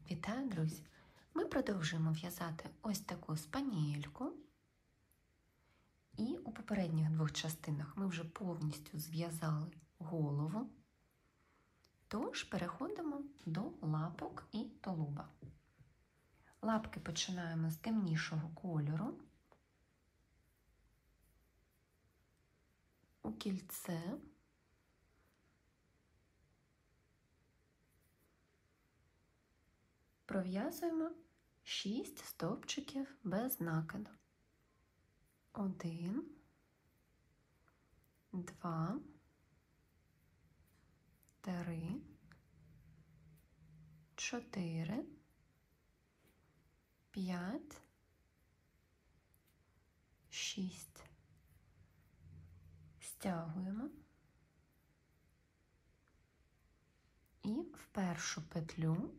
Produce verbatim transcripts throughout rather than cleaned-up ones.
Вітаю, друзі! Ми продовжуємо в'язати ось таку спанієльку. І у попередніх двох частинах ми вже повністю зв'язали голову. Тож переходимо до лапок і тулуба. Лапки починаємо з темнішого кольору. У кільце. Пров'язуємо шість стовпчиків без накиду. Один, два, три, чотири, п'ять, шість. Стягуємо і в першу петлю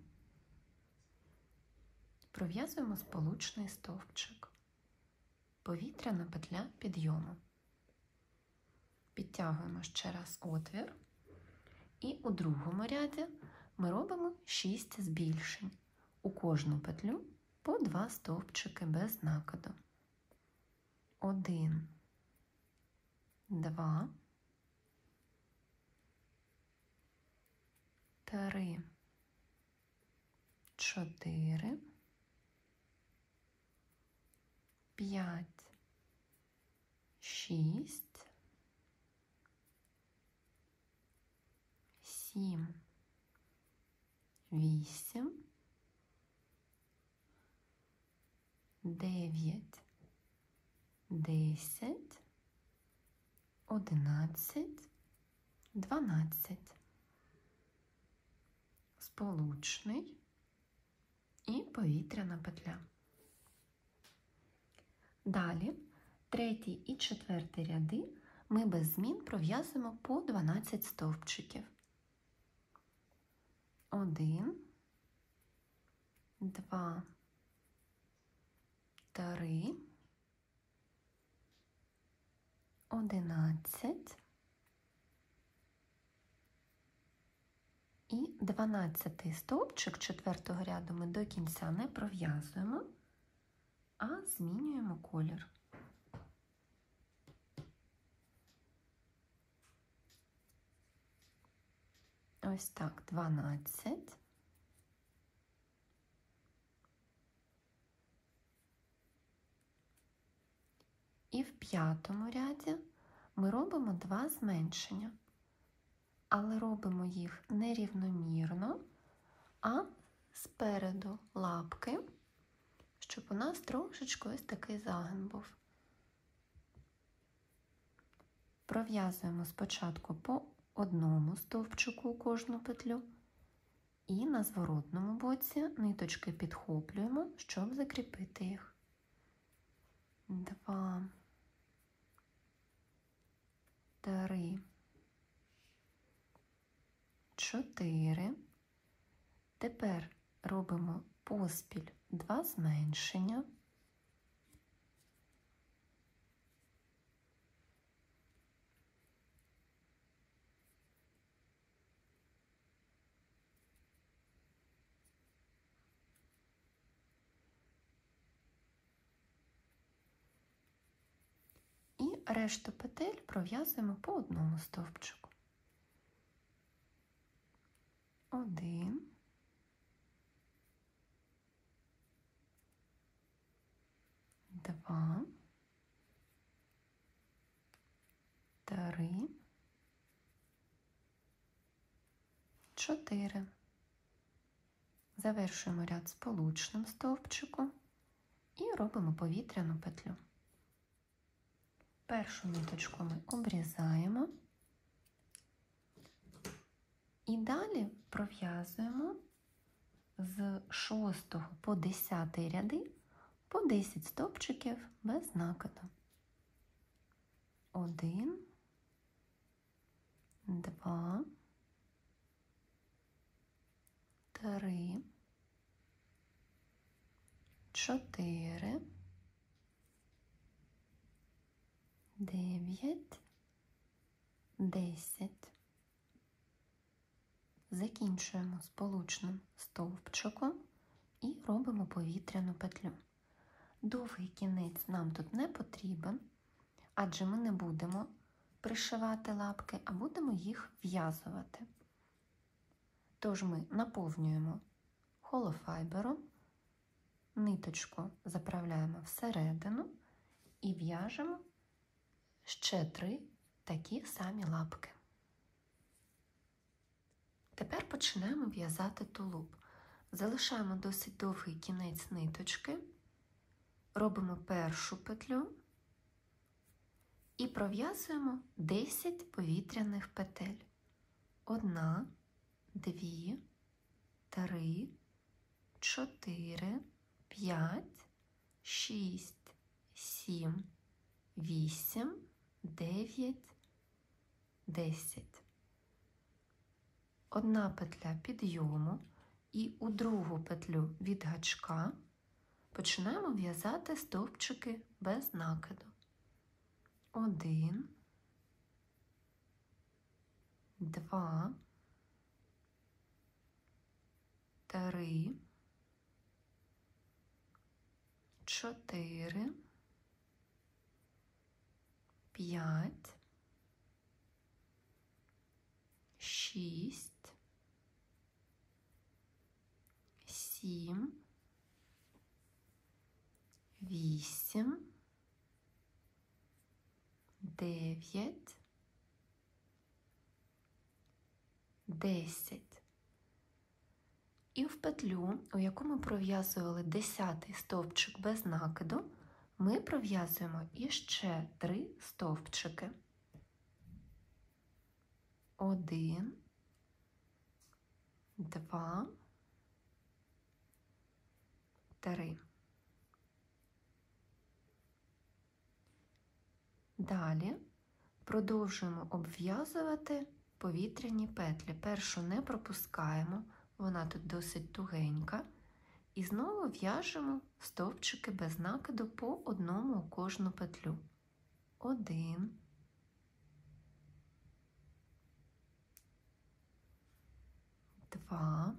пров'язуємо сполучний стовпчик. Повітряна петля підйому. Підтягуємо ще раз отвір. І у другому ряді ми робимо шість збільшень. У кожну петлю по два стовпчики без накиду. Один, два, три, чотири, п'ять, шість, сім, вісім, дев'ять, десять, одинадцять, дванадцять. Сполучний і повітряна петля. Далі, третій і четвертий ряди ми без змін пров'язуємо по дванадцять стовпчиків. Один, два, три, одинадцять і дванадцятий стовпчик четвертого ряду ми до кінця не пров'язуємо, а змінюємо колір. Ось так, дванадцять. І в п'ятому ряді ми робимо два зменшення, але робимо їх нерівномірно, а спереду лапки, щоб у нас трошечки ось такий загин був. Пров'язуємо спочатку по одному стовпчику у кожну петлю і на зворотному боці ниточки підхоплюємо, щоб закріпити їх. Два, три, чотири. Тепер робимо поспіль два зменшення. І решту петель пров'язуємо по одному стовпчику. Один, два, три, чотири. Завершуємо ряд сполучним стовпчиком і робимо повітряну петлю. Першу ниточку ми обрізаємо і далі пров'язуємо з шостого по десятий ряди по десять стовпчиків без накиду. Один, два, три, чотири, дев'ять, десять. Закінчуємо сполучним стовпчиком і робимо повітряну петлю. Довгий кінець нам тут не потрібен, адже ми не будемо пришивати лапки, а будемо їх в'язувати. Тож ми наповнюємо холофайбером, ниточку заправляємо всередину і в'яжемо ще три такі самі лапки. Тепер починаємо в'язати тулуб. Залишаємо досить довгий кінець ниточки, робимо першу петлю і пров'язуємо десять повітряних петель. Одна, дві, три, чотири, п'ять, шість, сім, вісім, дев'ять, десять. Одна петля підйому і у другу петлю від гачка починаємо в'язати стовпчики без накиду. Один, два, три, чотири, п'ять, шість, сім, вісім, дев'ять, десять. І в петлю, у яку ми пров'язували десятий стовпчик без накиду, ми пров'язуємо іще три стовпчики. Один, два, три. Далі продовжуємо обв'язувати повітряні петлі. Першу не пропускаємо, вона тут досить тугенька. І знову в'яжемо стовпчики без накиду по одному у кожну петлю. Один, два,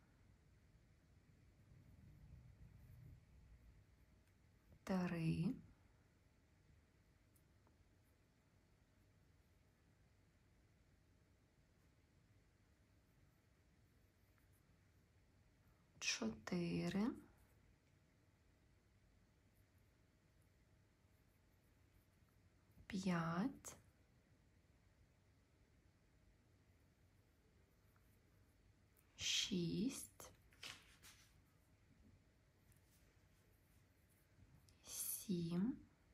три, чотири, п'ять, шість, сім,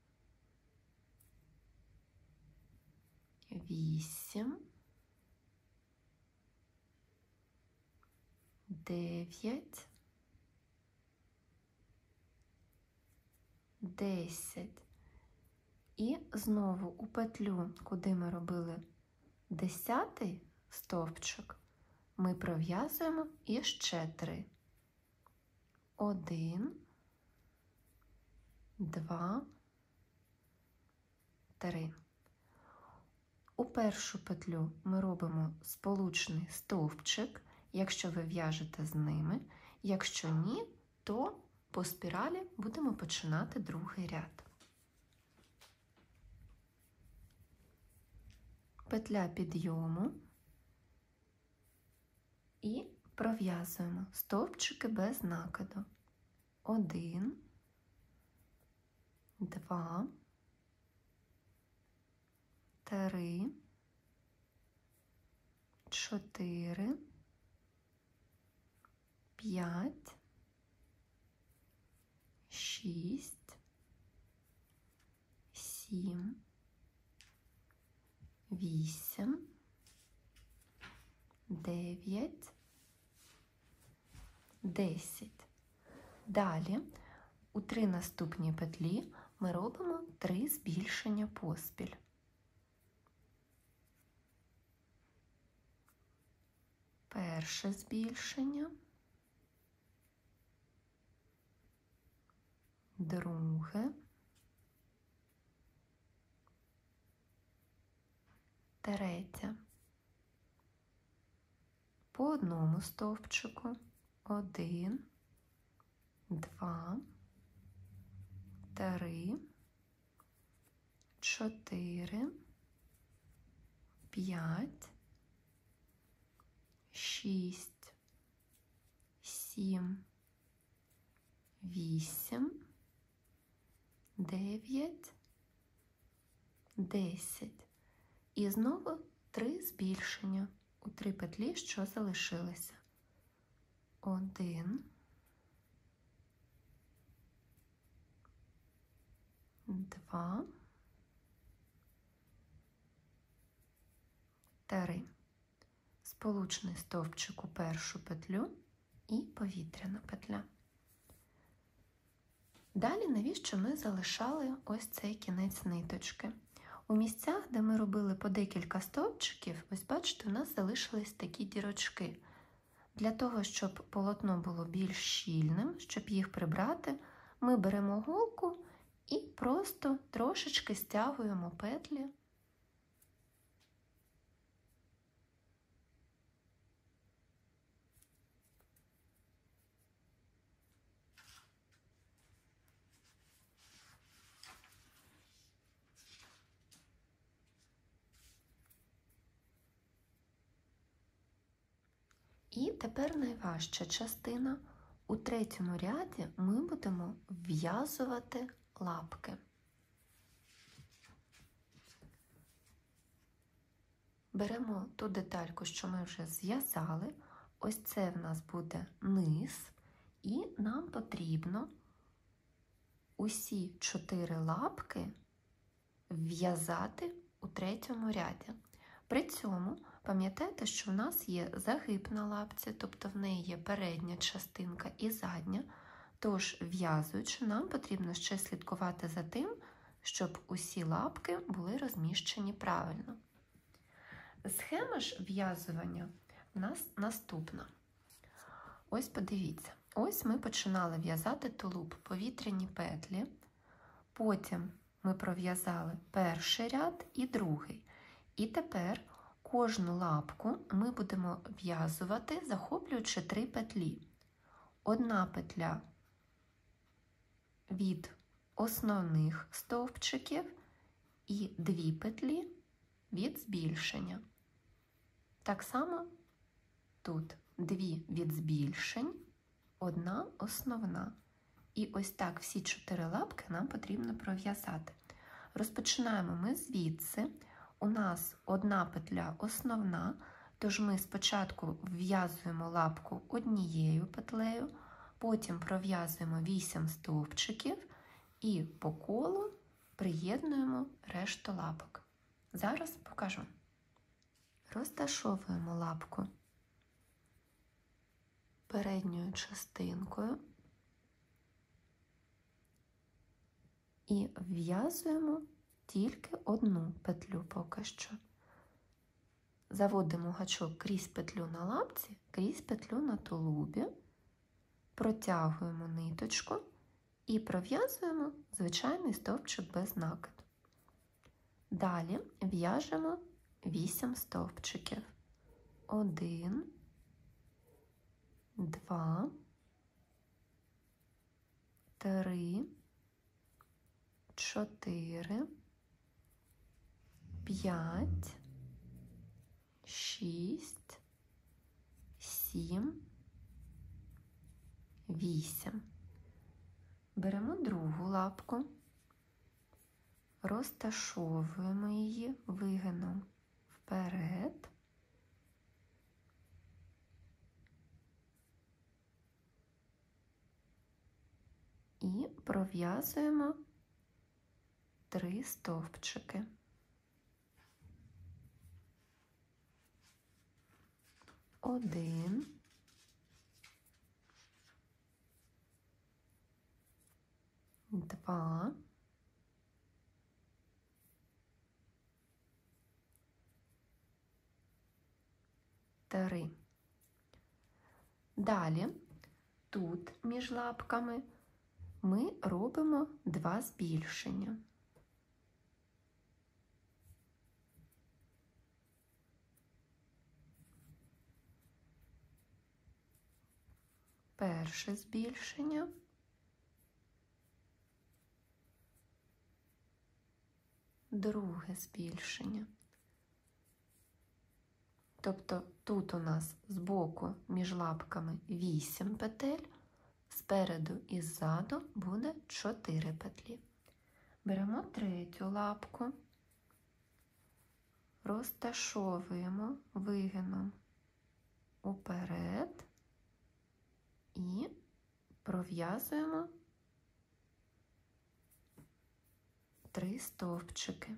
вісім, дев'ять, десять. І знову у петлю, куди ми робили десятий стовпчик, ми пров'язуємо іще три. Один, два, три. У першу петлю ми робимо сполучний стовпчик, якщо ви в'яжете з ними. Якщо ні, то по спіралі будемо починати другий ряд. Петля підйому і пров'язуємо стовпчики без накиду. Один, два, три, чотири, п'ять, шість, сім, вісім, дев'ять, десять. Далі у три наступні петлі ми робимо три збільшення поспіль. Перше збільшення, друге, третє. По одному стовпчику, один, два, три, чотири, п'ять, шість, сім, вісім, дев'ять, десять. І знову три збільшення у три петлі, що залишилися. Один, два, три. Сполучний стовпчик у першу петлю і повітряна петля. Далі навіщо ми залишали ось цей кінець ниточки? У місцях, де ми робили по декілька стовпчиків, ось бачите, у нас залишились такі дірочки. Для того, щоб полотно було більш щільним, щоб їх прибрати, ми беремо голку і просто трошечки стягуємо петлі. І тепер найважча частина. У третьому ряді ми будемо вв'язувати лапки. Беремо ту детальку, що ми вже зв'язали. Ось це в нас буде низ. І нам потрібно усі чотири лапки вв'язати у третьому ряді. При цьому пам'ятайте, що в нас є загиб на лапці, тобто в неї є передня частинка і задня, тож в'язуючи, нам потрібно ще слідкувати за тим, щоб усі лапки були розміщені правильно. Схема ж в'язування в нас наступна. Ось подивіться, ось ми починали в'язати тулуб, повітряні петлі, потім ми пров'язали перший ряд і другий. І тепер кожну лапку ми будемо в'язувати, захоплюючи три петлі. Одна петля від основних стовпчиків і дві петлі від збільшення. Так само тут дві від збільшень, одна основна. І ось так всі чотири лапки нам потрібно пров'язати. Розпочинаємо ми звідси. У нас одна петля основна, тож ми спочатку вв'язуємо лапку однією петлею, потім пров'язуємо вісім стовпчиків і по колу приєднуємо решту лапок. Зараз покажу. Розташовуємо лапку передньою частинкою і вв'язуємо тільки одну петлю поки що. Заводимо гачок крізь петлю на лапці, крізь петлю на тулубі, протягуємо ниточку і пров'язуємо звичайний стовпчик без накиду. Далі в'яжемо вісім стовпчиків. Один, два, три, чотири, п'ять, шість, сім, вісім. Беремо другу лапку, розташовуємо її вигином вперед і пров'язуємо три стовпчики. Один, два, три. Далі тут між лапками ми робимо два збільшення. Перше збільшення друге збільшення. Тобто тут у нас збоку між лапками вісім петель, спереду і ззаду буде чотири петлі. Беремо третю лапку, розташовуємо вигином уперед і пров'язуємо три стовпчики.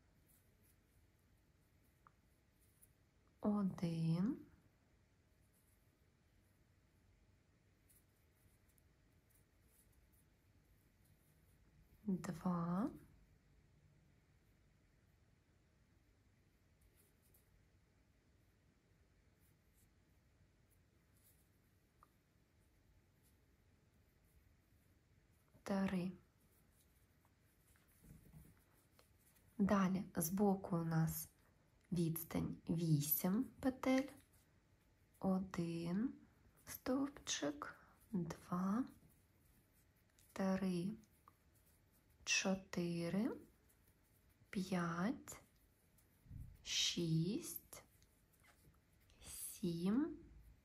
Один, два, три. Далі збоку у нас відстань вісім петель, один стовпчик, два, три, чотири, п'ять, шість, сім,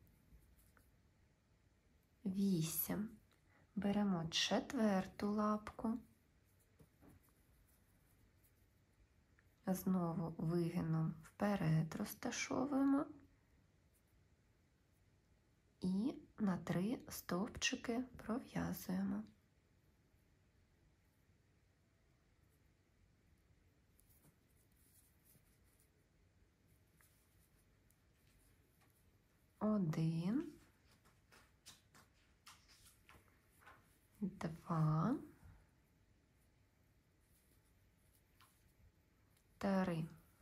вісім. Беремо четверту лапку, знову вигином вперед розташовуємо і на три стовпчики пров'язуємо. Один, два, три.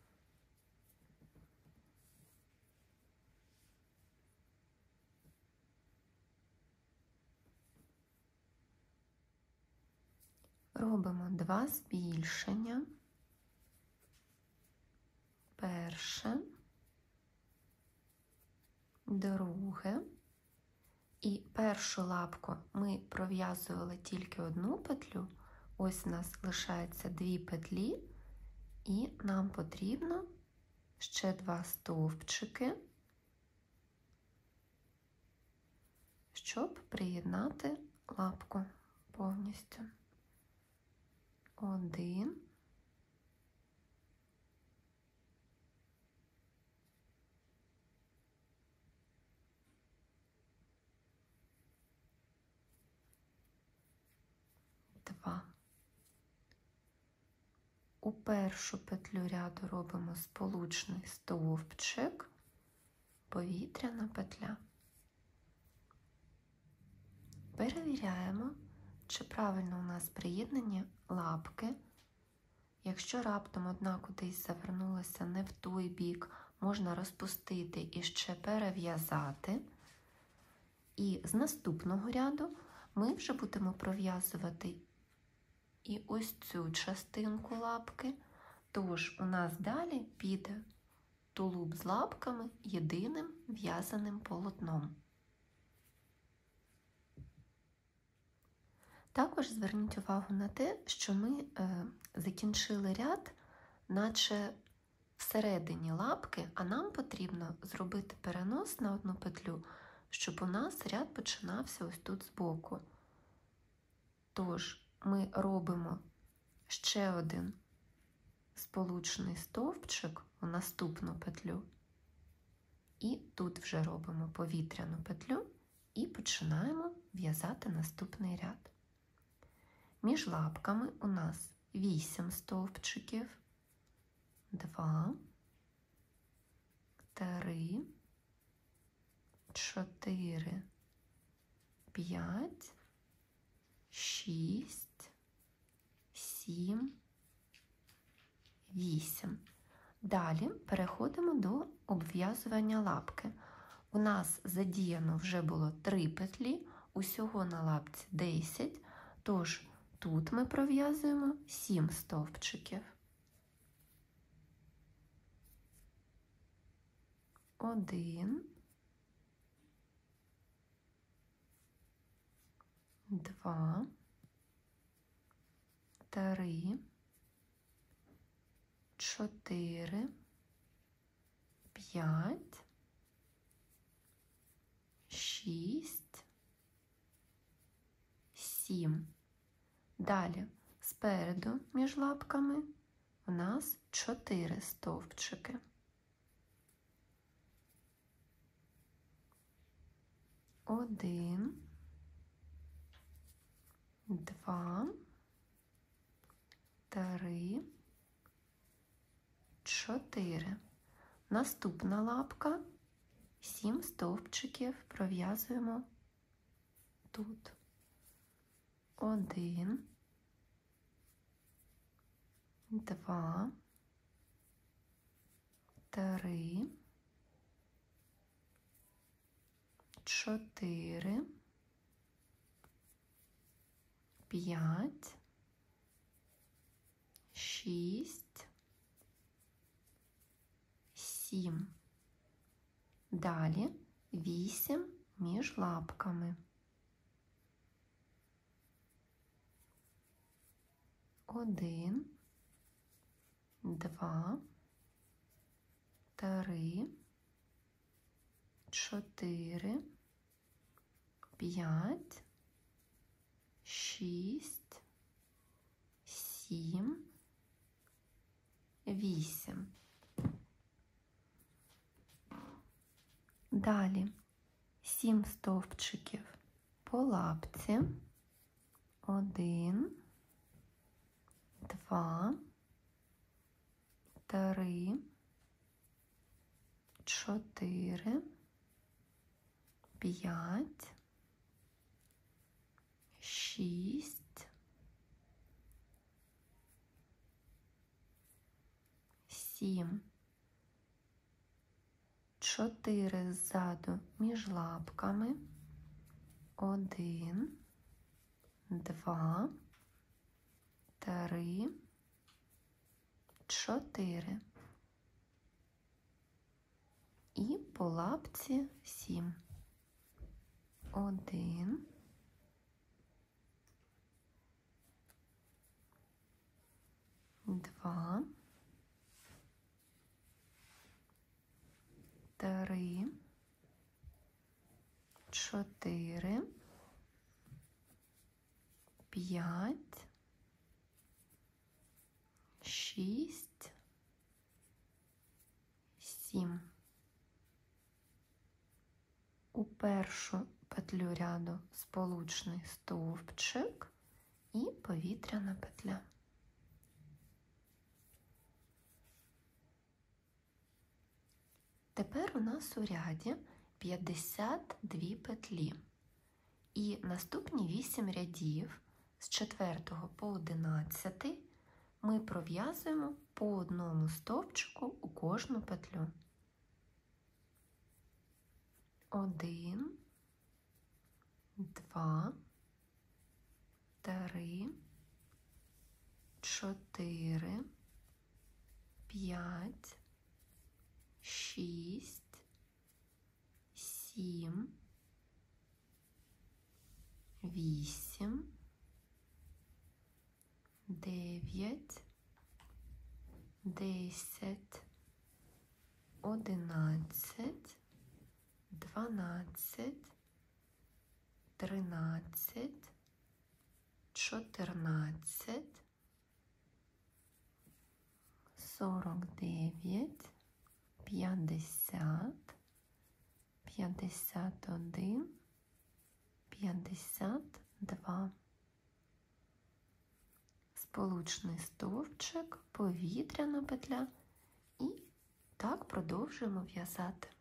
Робимо два збільшення. Перше, друге. І першу лапку ми пров'язували тільки одну петлю. Ось у нас лишається дві петлі. І нам потрібно ще два стовпчики, щоб приєднати лапку повністю. Один, два. У першу петлю ряду робимо сполучний стовпчик, повітряна петля. Перевіряємо, чи правильно у нас приєднані лапки. Якщо раптом одна кудись завернулася не в той бік, можна розпустити і ще перев'язати. І з наступного ряду ми вже будемо пров'язувати і ось цю частинку лапки, тож у нас далі піде тулуб з лапками єдиним в'язаним полотном. Також зверніть увагу на те, що ми е, закінчили ряд, наче всередині лапки, а нам потрібно зробити перенос на одну петлю, щоб у нас ряд починався ось тут збоку. Тож, ми робимо ще один сполучний стовпчик у наступну петлю. І тут вже робимо повітряну петлю і починаємо в'язати наступний ряд. Між лапками у нас вісім стовпчиків, два, три, чотири, п'ять, шість, сім, вісім. Далі переходимо до обв'язування лапки. У нас задіяно вже було три петлі, усього на лапці десять, тож тут ми пров'язуємо сім стовпчиків. Один, два, три, чотири, п'ять, шість, сім. Далі спереду між лапками у нас чотири стовпчики. Один, два, три, чотири. Наступна лапка, сім стовпчиків пров'язуємо тут. Один, два, три, чотири, п'ять, шість, сім. Далі вісім між лапками. Один, два, три, чотири, п'ять, шість, сім, вісім. Далі сім стовпчиків по лапці. Один, два, три, чотири, п'ять, шість, сім. Чотири ззаду між лапками. Один, два, три, чотири. І по лапці сім. Один, два, три, чотири, п'ять, шість, сім. У першу петлю ряду сполучний стовпчик і повітряна петля. Тепер у нас у ряді п'ятдесят дві петлі. І наступні вісім рядів з четвертого по одинадцятий ми пров'язуємо по одному стовпчику у кожну петлю. Один, два, три, чотири, п'ять, шість, сім, вісім, дев'ять, десять, одинадцять, дванадцять, тринадцять, чотирнадцять, сорок дев'ять, п'ятдесят, п'ятдесят один, п'ятдесят два. Сполучний стовпчик, повітряна петля і так продовжуємо в'язати.